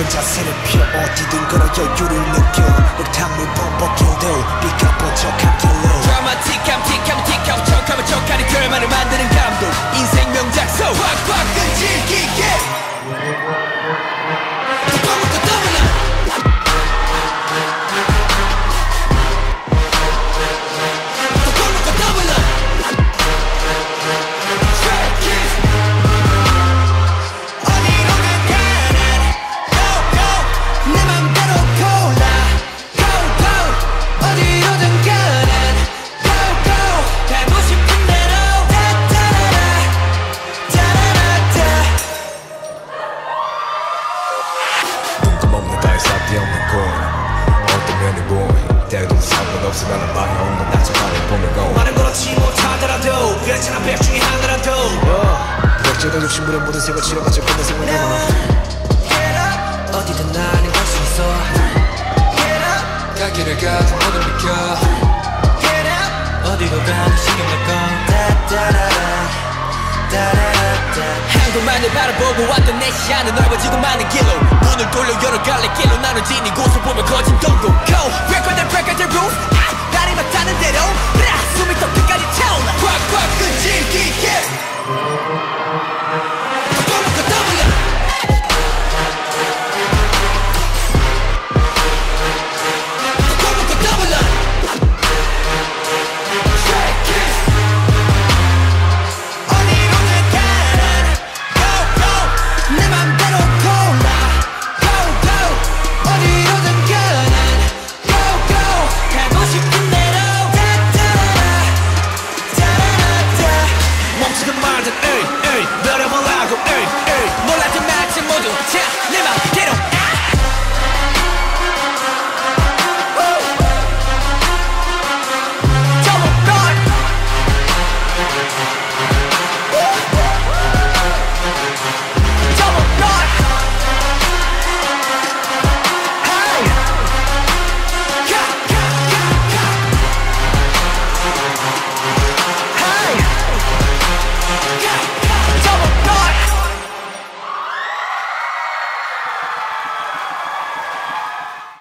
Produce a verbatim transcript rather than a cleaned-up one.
모든 자세를 펴 어디든 걸어 여유를 느껴 흙탕물 범벅길도 비가 뻗쳐간 길로 드라마틱함 틱함 틱함 척하면 척하니 결말을 만드는 감독 인생 명작서 확확 끈질기게 어떤 면이 보인 때도 상관없어 나는 방에 없는 나처럼 보면 고 말은 그렇지 못하더라도 괜찮아 백 중에 하나라도 부적절한 욕심물에 모든 색을 치러가지고 끝내 생활 남아 어디든 나는 갈 수 있어 갈 길을 가도 모든 비켜 어디로 가도 신경 날까 한곳만을 바라보고 왔던 내 시야는 넓어지고 많은 길로 문을 돌려 여러 갈래 길로 나눠진 이곳을 보면 거짓